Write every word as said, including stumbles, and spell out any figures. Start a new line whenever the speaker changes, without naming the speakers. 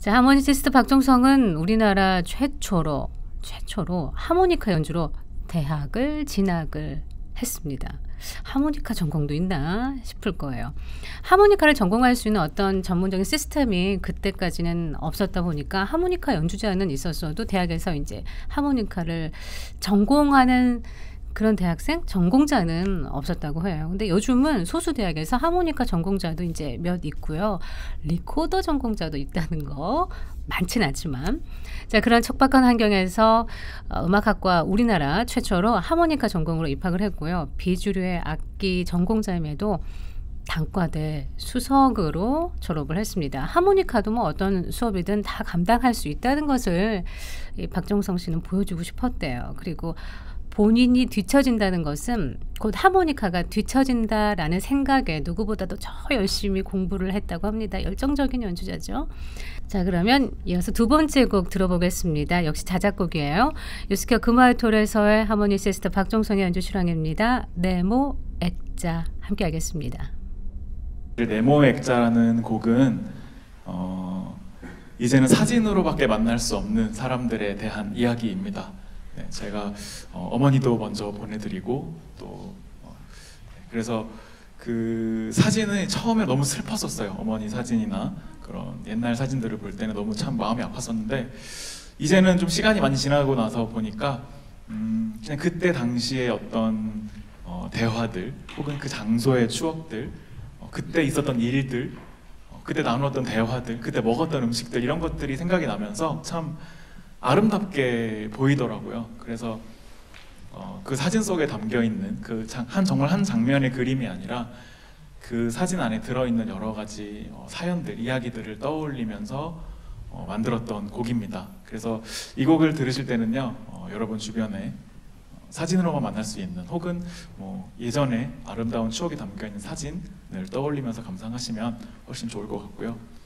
자, 하모니시스트 박종성은 우리나라 최초로 최초로 하모니카 연주로 대학을 진학을 했습니다. 하모니카 전공도 있나 싶을 거예요. 하모니카를 전공할 수 있는 어떤 전문적인 시스템이 그때까지는 없었다 보니까 하모니카 연주자는 있었어도 대학에서 이제 하모니카를 전공하는 그런 대학생, 전공자는 없었다고 해요. 근데 요즘은 소수 대학에서 하모니카 전공자도 이제 몇 있고요. 리코더 전공자도 있다는 거 많진 않지만, 자, 그런 척박한 환경에서 어, 음악학과 우리나라 최초로 하모니카 전공으로 입학을 했고요. 비주류의 악기 전공자임에도 단과대 수석으로 졸업을 했습니다. 하모니카도 뭐 어떤 수업이든 다 감당할 수 있다는 것을 이 박종성 씨는 보여주고 싶었대요. 그리고 본인이 뒤처진다는 것은 곧 하모니카가 뒤처진다라는 생각에 누구보다도 더 열심히 공부를 했다고 합니다. 열정적인 연주자죠. 자, 그러면 이어서 두 번째 곡 들어보겠습니다. 역시 자작곡이에요. 요스케 금화토레서의 하모니시스트 박종성의 연주 실황입니다. 네모 액자 함께 하겠습니다.
네모 액자라는 곡은 어, 이제는 사진으로밖에 만날 수 없는 사람들에 대한 이야기입니다. 네, 제가 어, 어머니도 먼저 보내드리고 또 어, 그래서 그 사진은 처음에 너무 슬펐었어요. 어머니 사진이나 그런 옛날 사진들을 볼 때는 너무 참 마음이 아팠었는데, 이제는 좀 시간이 많이 지나고 나서 보니까 음, 그냥 그때 당시에 어떤 어, 대화들 혹은 그 장소의 추억들, 어, 그때 있었던 일들, 어, 그때 나누었던 대화들, 그때 먹었던 음식들, 이런 것들이 생각이 나면서 참 아름답게 보이더라고요. 그래서 어, 그 사진 속에 담겨있는 그 한 정말 한 장면의 그림이 아니라 그 사진 안에 들어있는 여러 가지 어, 사연들, 이야기들을 떠올리면서 어, 만들었던 곡입니다. 그래서 이 곡을 들으실 때는요, 어, 여러분 주변에 어, 사진으로만 만날 수 있는 혹은 뭐 예전에 아름다운 추억이 담겨있는 사진을 떠올리면서 감상하시면 훨씬 좋을 것 같고요.